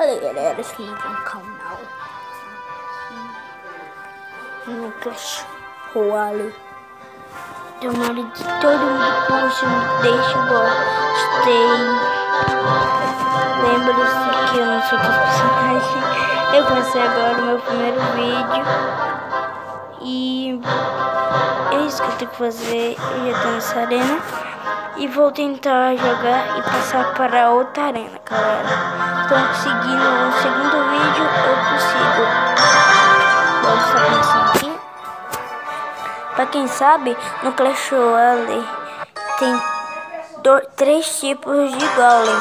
galera, esse é um canal no Clash Royale. Tomara que todo mundo curte, deixa o gostei. Lembre-se que eu não sou personagem. Eu comecei agora o meu primeiro vídeo e é isso que eu tenho que fazer. Eu já tô nessa arena e vou tentar jogar e passar para outra arena, galera. Estou conseguindo no segundo vídeo, eu consigo. Vamos estar pensando aqui. Pra quem sabe, no Clash Royale tem 3 tipos de golem.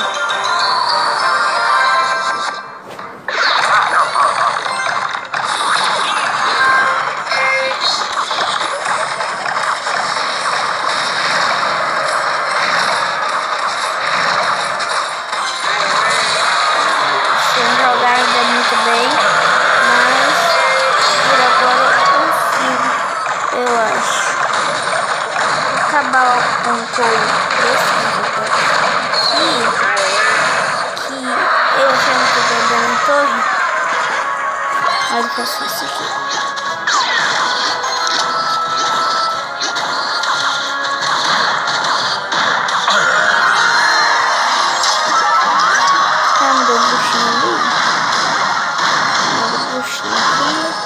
Sem jogar ainda muito bem, mas por agora eu consigo, eu acho. Acabar com o desse que eu achando que eu tô dando torre, mas eu faço isso aqui. Tá, me deu um bruxinho ali. Me deu um bruxinho aqui.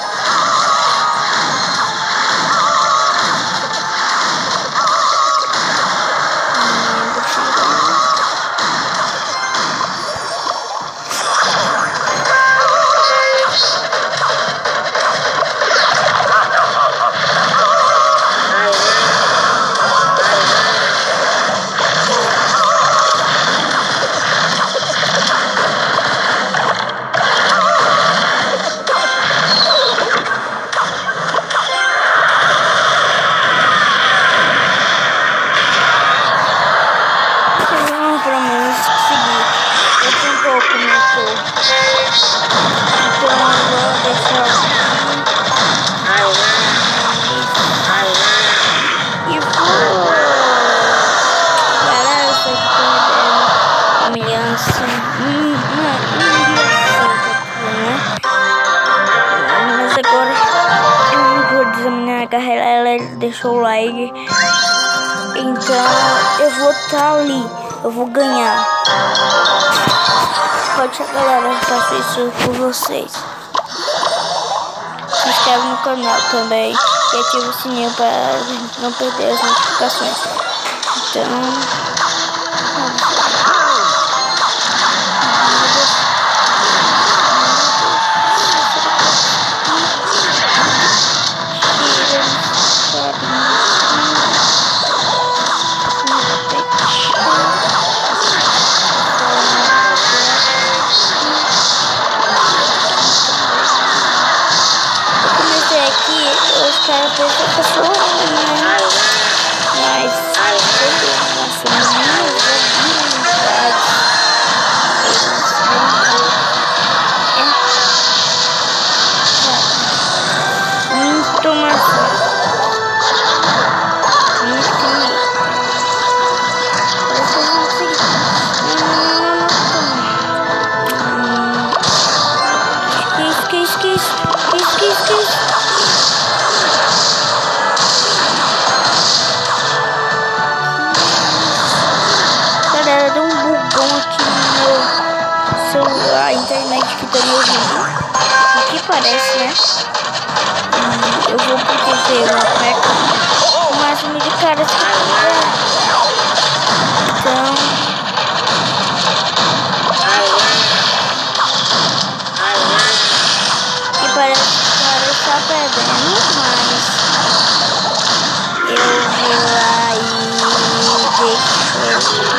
Mas agora eu não vou examinar a carreira, ela deixou o like, então eu vou estar ali, eu vou ganhar. Pode ser, galera, eu faço isso por vocês. Se inscreve no canal também e ativa o sininho para não perder as notificações. Então os caras pensam que eu sou né? Mas muito massa. Galera, deu um bugão aqui no meu celular, a internet que tá me ouvindo. O que parece, né? Eu vou proteger uma peca o máximo de caras que puder. Então e parece que o cara está perdendo, mas eu vou lá e deixo.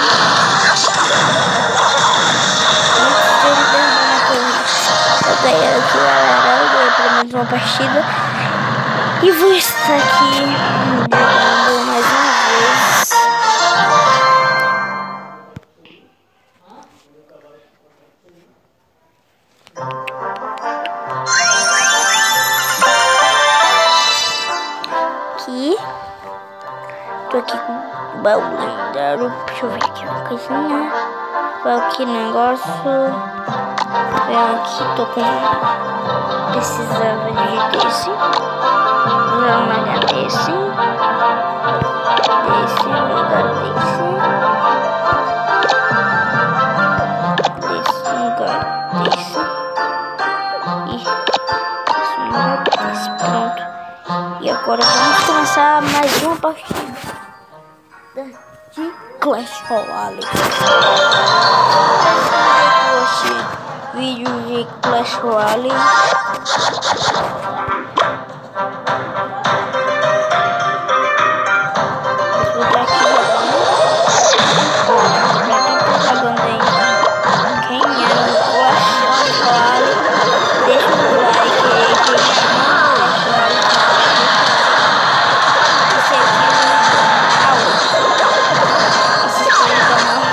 Eu ganhei aqui, galera. Eu ganhei pelo menos uma partida. E vou estar aqui jogando mais uma vez. Aqui. Tô aqui com o baú lendário. Deixa eu ver aqui uma coisinha. Qual que negócio? aqui, tô com... Precisava de desse. Usar um lugar desse. Desse, lugar desse. Desse, lugar desse. E desse, lugar desse. Pronto. E agora vamos começar mais uma partida de Clash Royale. Vídeo de Clash Royale. Vou botar aqui pra quem tá jogando aí. Quem é no Clash Royale, deixa o like aí. Quem é no Clash Royale, esse aqui é o canal. Esse aqui é o canal.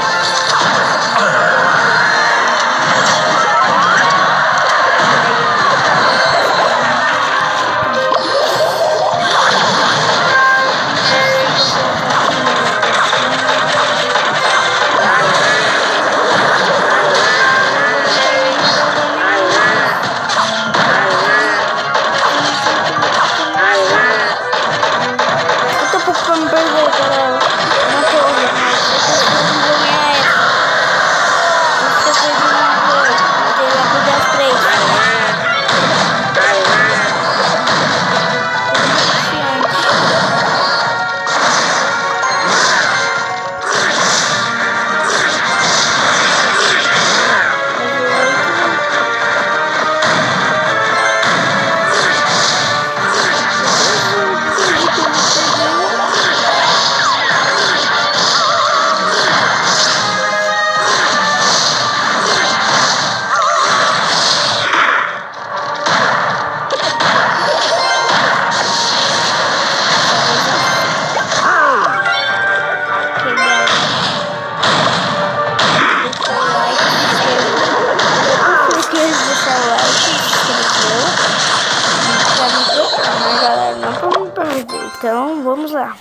Então vamos lá.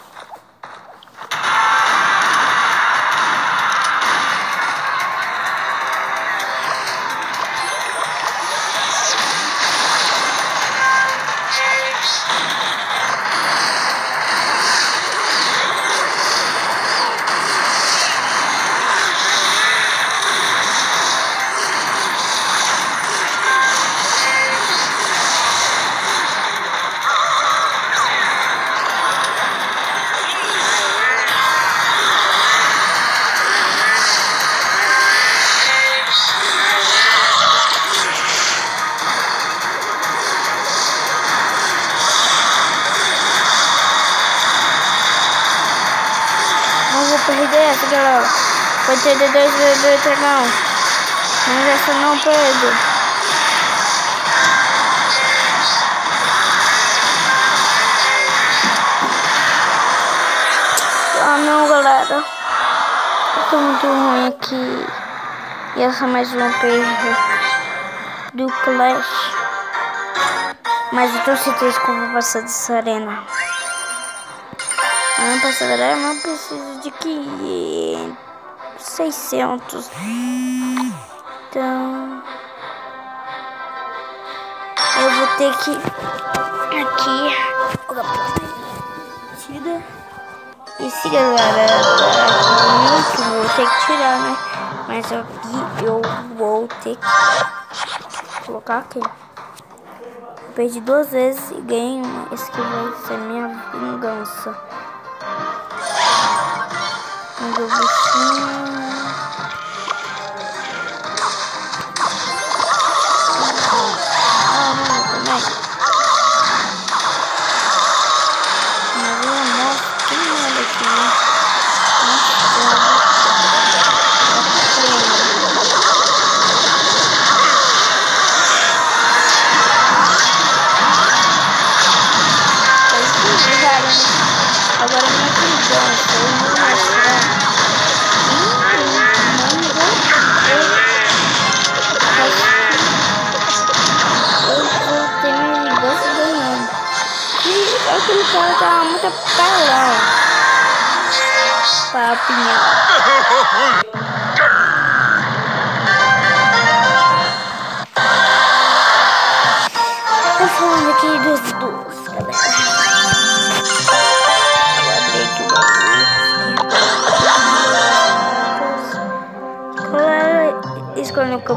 Não vou perder essa, galera. Pode ter D2, D2, não. Mas essa não perdo. Ah não, galera. Eu tô muito ruim aqui. E essa é mais uma perda do Clash. Mas eu tenho certeza que eu vou passar dessa arena. Não passará, não preciso de 500, 600. Então eu vou ter que aqui partida. E se galera tá muito, vou ter que tirar, né? Mas aqui eu vou ter que colocar aqui. Eu perdi 2 vezes e ganhei uma. Esse aqui vai ser minha vingança. Meu bichinho. Ah, não, também. Mas eu mostro quem é daqui, né? Agora minha vingança, eu vou mostrar. Eu vou ter minha vingança ganhando. E aquele cara tá muito apelão. Papinha.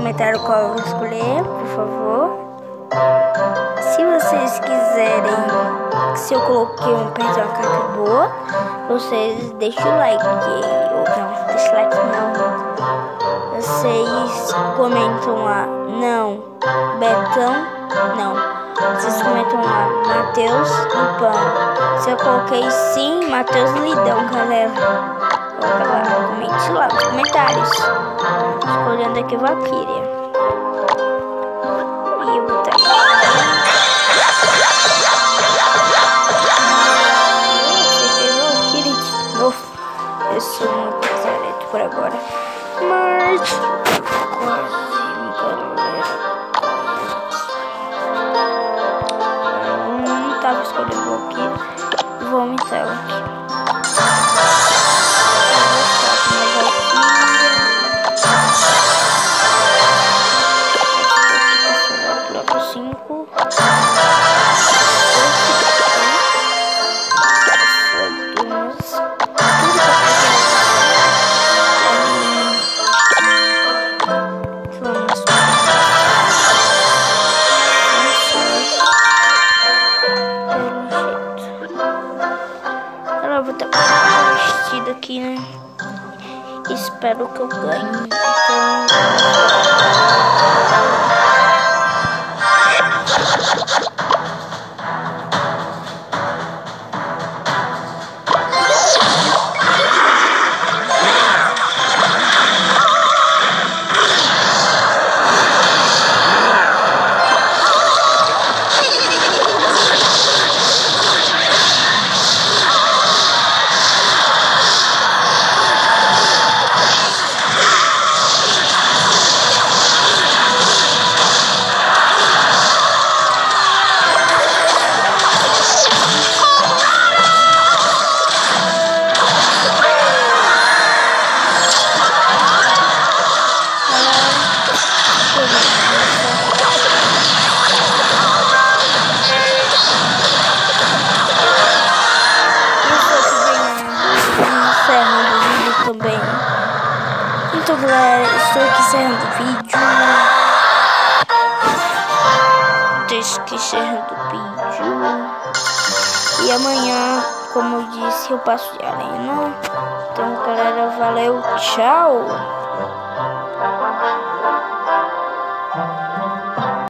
comentário qual eu vou escolher, por favor. Se vocês quiserem, se eu coloquei uma carta boa, vocês deixem o like. Ou não, deixa o like não. Vocês comentam lá, não. Betão, não. Vocês comentam lá, Matheus Lipão. Se eu coloquei sim, Matheus Lidão, galera. Coloca lá, comente lá nos comentários. Escolhendo aqui Valkyria. E eu vou botar. Eu sou muito excelente por agora. Mas quase, galera. Eu não tava escolhendo aqui. Vou aumentar ela aqui. Vou ter vestido aqui, né? Espero que eu ganhe. Também. Então, galera, estou aqui encerrando o vídeo. Estou aqui encerrando o vídeo. E amanhã, como eu disse, eu passo de arena. Então, galera, valeu, tchau.